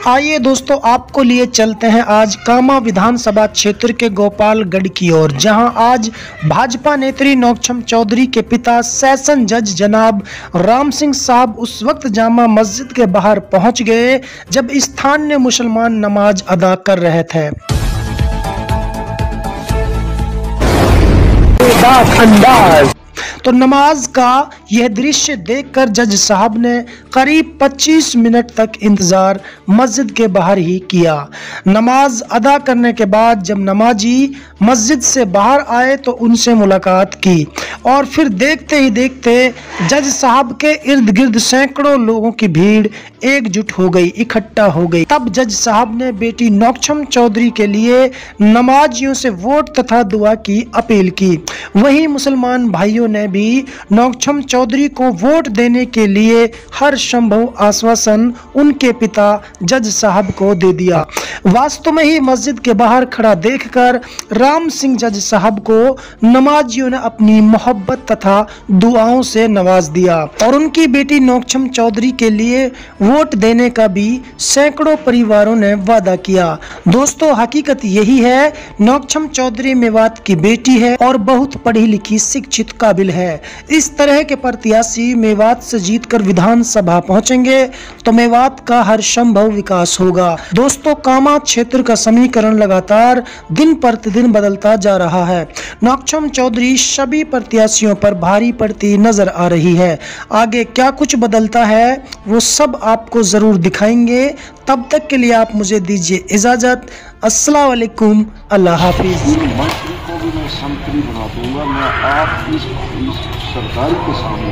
आइए दोस्तों, आपको लिए चलते हैं आज कामा विधानसभा क्षेत्र के गोपालगढ़ की ओर, जहां आज भाजपा नेत्री नौक्षम चौधरी के पिता सेशन जज जनाब राम सिंह साहब उस वक्त जामा मस्जिद के बाहर पहुंच गए जब स्थानीय मुसलमान नमाज अदा कर रहे थे। तो नमाज का यह दृश्य देखकर जज साहब ने करीब 25 मिनट तक इंतजार मस्जिद के बाहर ही किया। नमाज अदा करने के बाद जब नमाजी मस्जिद से बाहर आए तो उनसे मुलाकात की और फिर देखते ही देखते जज साहब के इर्द गिर्द सैकड़ों लोगों की भीड़ एकजुट हो गई, इकट्ठा हो गई। तब जज साहब ने बेटी नौक्षम चौधरी के लिए नमाजियों से वोट तथा दुआ की अपील की। वहीं मुसलमान भाइयों ने भी नौक्षम चौधरी को वोट देने के लिए हर संभव आश्वासन उनके पिता जज साहब को दे दिया। वास्तव में ही मस्जिद के बाहर खड़ा देखकर राम सिंह जज साहब को नमाजियों ने अपनी मोहब्बत तथा दुआओं से नवाज दिया और उनकी बेटी नौक्षम चौधरी के लिए वोट देने का भी सैकड़ों परिवारों ने वादा किया। दोस्तों, हकीकत यही है, नौक्षम चौधरी मेवात की बेटी है और बहुत पढ़ी लिखी शिक्षित काबिल है। इस तरह के प्रत्याशी मेवात से जीतकर विधानसभा पहुंचेंगे तो मेवात का हर संभव विकास होगा। दोस्तों, कामा क्षेत्र का समीकरण लगातार दिन प्रतिदिन बदलता जा रहा है। नौक्षम चौधरी सभी प्रत्याशियों पर भारी पड़ती नजर आ रही है। आगे क्या कुछ बदलता है वो सब आपको जरूर दिखाएंगे। तब तक के लिए आप मुझे दीजिए इजाजत। अस्सलाम वालेकुम, अल्लाह हाफिज। मंत्री को भी मैं संतरी बना दूंगा। मैं आप इस सरकार के सामने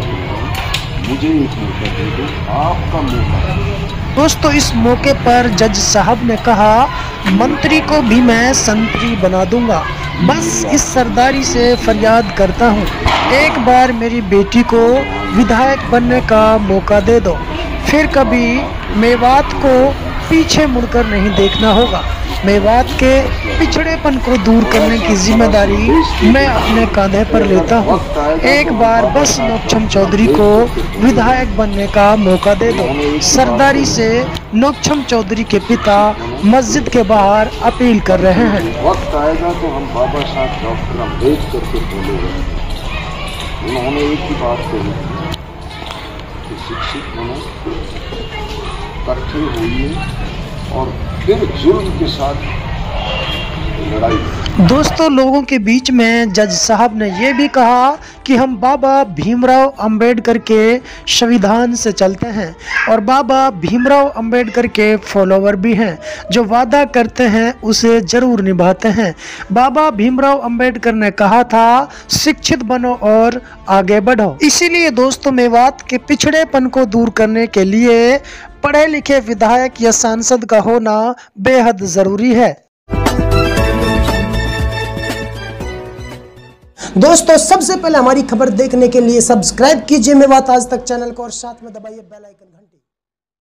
मुझे एक मौका दे दो, आपका मौका। दोस्तों, इस मौके पर जज साहब ने कहा, मंत्री को भी मैं संतरी बना दूंगा, बस इस सरदारी से फरियाद करता हूँ, एक बार मेरी बेटी को विधायक बनने का मौका दे दो, फिर कभी मेवात को पीछे मुड़कर नहीं देखना होगा। मेवात के पिछड़ेपन को दूर करने की जिम्मेदारी मैं अपने कांधे पर लेता हूँ। एक बार बस नौक्षम चौधरी को विधायक बनने का मौका दे दो। सरदारी से नौक्षम चौधरी के पिता मस्जिद के बाहर अपील कर रहे हैं। वक्त आएगा तो हम बाबा साहब डॉक्टर अम्बेडकर के बोलेंगे। उन्होंने एक ही बात कही कि शिक्षित होना, इकट्ठे होइए और फिर जुल्म के साथ लड़ाई। दोस्तों, लोगों के बीच में जज साहब ने यह भी कहा कि हम बाबा भीमराव अंबेडकर के संविधान से चलते हैं और बाबा भीमराव अंबेडकर के फॉलोवर भी हैं। जो वादा करते हैं उसे जरूर निभाते हैं। बाबा भीमराव अंबेडकर ने कहा था, शिक्षित बनो और आगे बढ़ो। इसीलिए दोस्तों, मेवात के पिछड़ेपन को दूर करने के लिए पढ़े लिखे विधायक या सांसद का होना बेहद जरूरी है। दोस्तों, सबसे पहले हमारी खबर देखने के लिए सब्सक्राइब कीजिए मेवात आज तक चैनल को और साथ में दबाइए बेल आइकन।